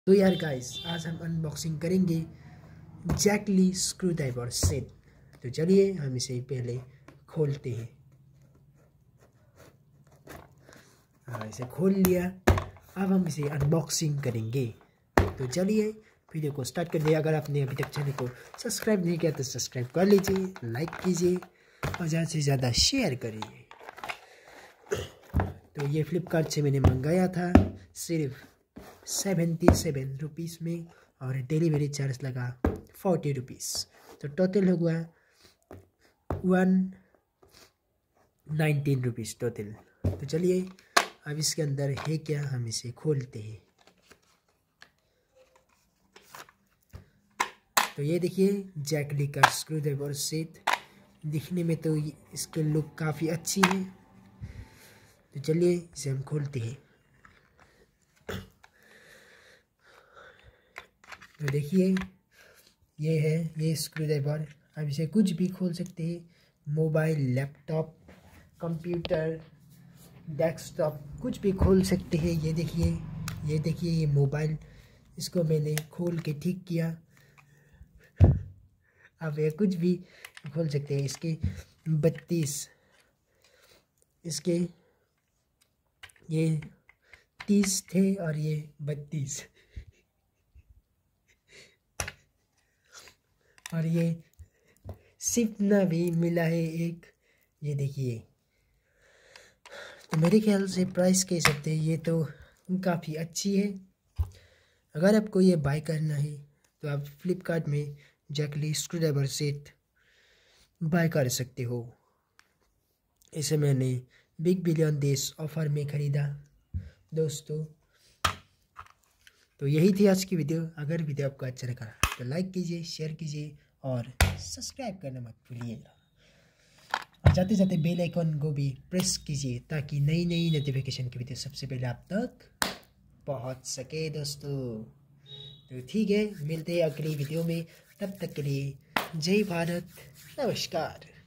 तो यार गाइस, आज हम अनबॉक्सिंग करेंगे जैकली स्क्रू ड्राइवर सेट। तो चलिए हम इसे पहले खोलते हैं। इसे खोल लिया। अब हम इसे अनबॉक्सिंग करेंगे। तो चलिए वीडियो को स्टार्ट कर दिया। अगर आपने अभी तक चैनल को सब्सक्राइब नहीं किया तो सब्सक्राइब कर लीजिए, लाइक कीजिए और ज़्यादा से ज़्यादा शेयर करिए। तो ये फ्लिपकार्ट से मैंने मंगाया था सिर्फ 77 रुपीज़ में, और डिलीवरी चार्ज लगा 40 रुपीज़। तो टोटल हो गया 119 रुपीज़ टोटल। तो चलिए अब इसके अंदर है क्या, हम इसे खोलते हैं। तो ये देखिए जैकली का स्क्रू ड्राइवर सेट। दिखने में तो इसकी लुक काफ़ी अच्छी है। तो चलिए इसे हम खोलते हैं। तो देखिए ये है ये स्क्रू ड्राइवर। अब इसे कुछ भी खोल सकते हैं, मोबाइल, लैपटॉप, कंप्यूटर, डेस्कटॉप, कुछ भी खोल सकते हैं। ये देखिए ये मोबाइल, इसको मैंने खोल के ठीक किया। अब ये कुछ भी खोल सकते हैं। इसके ये 30 थे और ये 32, और ये सिपना भी मिला है एक। ये देखिए, तो मेरे ख्याल से प्राइस कह सकते हैं ये तो काफ़ी अच्छी है। अगर आपको ये बाय करना है तो आप फ्लिपकार्ट में Jackly screwdriver set buy कर सकते हो। इसे मैंने बिग बिलियन डेज ऑफर में ख़रीदा दोस्तों। तो यही थी आज की वीडियो। अगर वीडियो आपको अच्छा लगा तो लाइक कीजिए, शेयर कीजिए और सब्सक्राइब करना मत भूलिएगा। और जाते जाते बेल आइकन को भी प्रेस कीजिए ताकि नई नई नोटिफिकेशन की वीडियो सबसे पहले आप तक पहुंच सके दोस्तों। तो ठीक है, मिलते हैं अगली वीडियो में। तब तक के लिए जय भारत, नमस्कार।